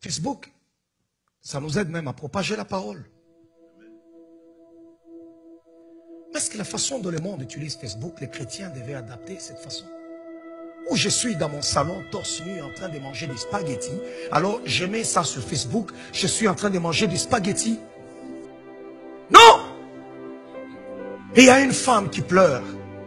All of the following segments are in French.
Facebook, ça nous aide même à propager la parole. Mais est-ce que la façon dont le monde utilise Facebook, les chrétiens devaient adapter cette façon? Où je suis dans mon salon, torse nu, en train de manger des spaghettis. Alors, je mets ça sur Facebook, je suis en train de manger des spaghettis. Non! Et il y a une femme qui pleure.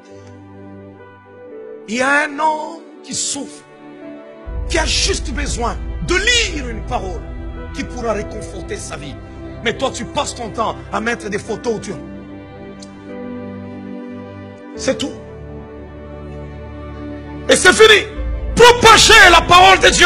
Il y a un homme qui souffre, qui a juste besoin de lire une parole qui pourra réconforter sa vie. Mais toi, tu passes ton temps à mettre des photos où tu... C'est tout. Et c'est fini. Propagez la parole de Dieu.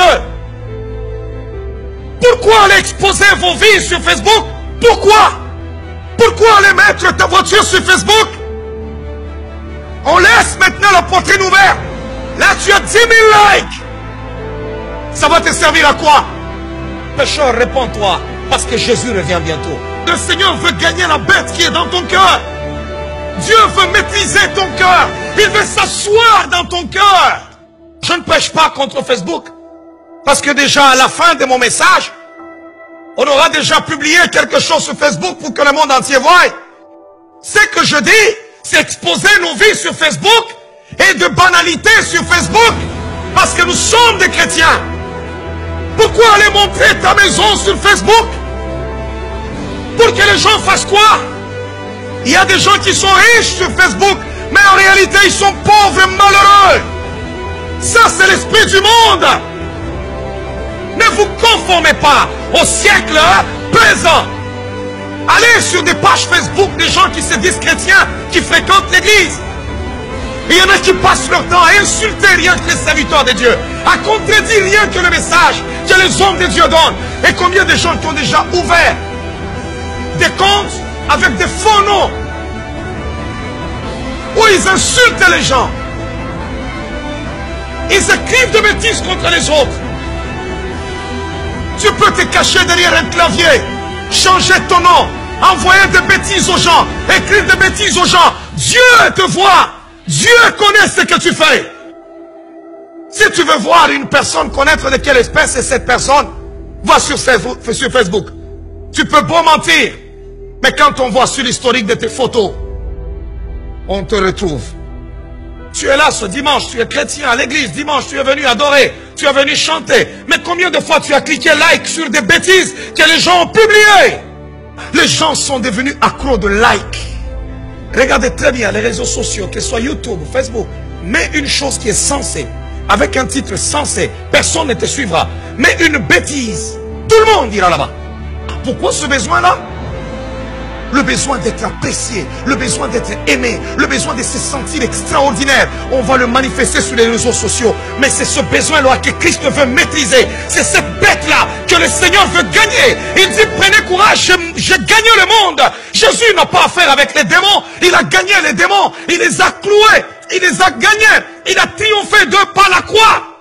Pourquoi aller exposer vos vies sur Facebook? Pourquoi? Pourquoi aller mettre ta voiture sur Facebook? On laisse maintenant la poitrine ouverte. Là, tu as 10 000 likes. Ça va te servir à quoi? Pécheur, réponds-toi. Parce que Jésus revient bientôt. Le Seigneur veut gagner la bête qui est dans ton cœur. Dieu veut maîtriser ton cœur. Il veut s'asseoir dans ton cœur. Je ne prêche pas contre Facebook. Parce que déjà à la fin de mon message, on aura déjà publié quelque chose sur Facebook pour que le monde entier voie. Ce que je dis, c'est exposer nos vies sur Facebook et de banalités sur Facebook. Parce que nous sommes des chrétiens. Pourquoi aller montrer ta maison sur Facebook? Pour que les gens fassent quoi? Il y a des gens qui sont riches sur Facebook, mais en réalité ils sont pauvres et malheureux. Ça c'est l'esprit du monde. Ne vous conformez pas au siècle présent. Allez sur des pages Facebook des gens qui se disent chrétiens, qui fréquentent l'église. Il y en a qui passent leur temps à insulter rien que les serviteurs de Dieu, à contredire rien que le message que les hommes de Dieu donnent. Et combien de gens qui ont déjà ouvert des comptes avec des faux noms, où ils insultent les gens, ils écrivent des bêtises contre les autres. Tu peux te cacher derrière un clavier, changer ton nom, envoyer des bêtises aux gens, écrire des bêtises aux gens. Dieu te voit, Dieu connaît ce que tu fais. Si tu veux voir une personne, connaître de quelle espèce est cette personne, va sur Facebook. Tu peux beau mentir, mais quand on voit sur l'historique de tes photos, on te retrouve. Tu es là ce dimanche, tu es chrétien à l'église, dimanche tu es venu adorer, tu es venu chanter. Mais combien de fois tu as cliqué like sur des bêtises que les gens ont publiées? Les gens sont devenus accros de like. Regardez très bien les réseaux sociaux, que ce soit YouTube ou Facebook. Mets une chose qui est sensée, avec un titre sensé, personne ne te suivra. Mais une bêtise, tout le monde ira là-bas. Pourquoi ce besoin-là? Le besoin d'être apprécié, le besoin d'être aimé, le besoin de se sentir extraordinaire. On va le manifester sur les réseaux sociaux. Mais c'est ce besoin-là que Christ veut maîtriser. C'est cette bête-là que le Seigneur veut gagner. Il dit, prenez courage, j'ai gagné le monde. Jésus n'a pas affaire avec les démons. Il a gagné les démons. Il les a cloués. Il les a gagnés. Il a triomphé d'eux par la croix.